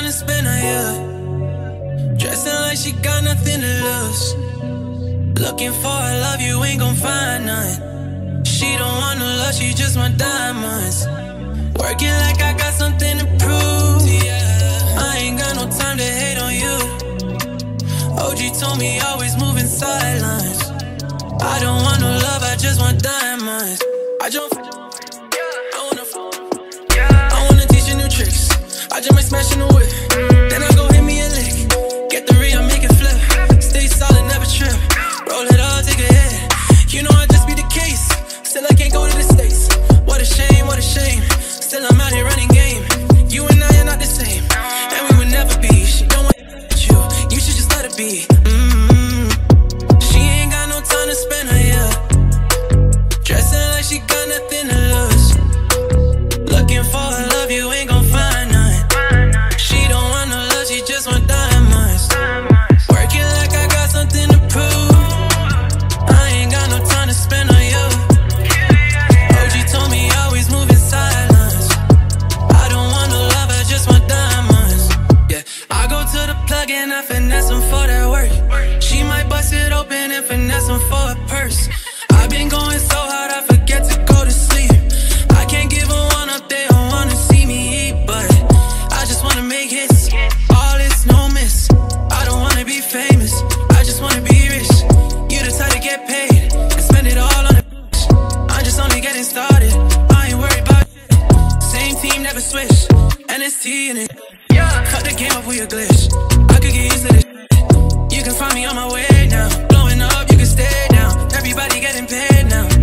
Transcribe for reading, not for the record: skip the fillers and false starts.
to spend a year, dressing like she got nothing to lose. Looking for a love, you ain't gon' find none. She don't want no love, she just want diamonds. Working like I got something to prove. I ain't got no time to hate on you. OG told me always move in silence. I don't want no love, I just want diamonds. I wanna teach you new tricks. I just might smash in the whip. Then I go hit me a lick. Get the Rio, make it flip. Stay solid, never trip. Roll it all, take a hit. You know I just be the case. Still I can't go to the States. What a shame, what a shame. Still I'm out here running game. You and I are not the same, and we would never be. She don't want you, you should just let it be. She ain't got no time to spend her year, dressing like she got nothing to lose. Looking for a love, you ain't gon' find none. She don't want no love, she just want diamonds. Working like I got something to prove. I ain't got no time to spend on you. OG told me always move in silence. I don't want no love, I just want diamonds. Yeah, I go to the plug and I finesse them for that work. She might bust it open and finesse them for a purse. I've been going so hard I forget to go to sleep. I can't give a one up, they don't wanna see me eat, but I just wanna make hits. All this, no miss. I don't wanna be famous, I just wanna be rich. You the type to get paid and spend it all on the bitch. I'm just only getting started, I ain't worried about shit. Same team, never switch, NST in it. Cut the game up with your glitch, I could get used to this. You can find me on my way now. Blowing up, you can stay down. Everybody getting paid now.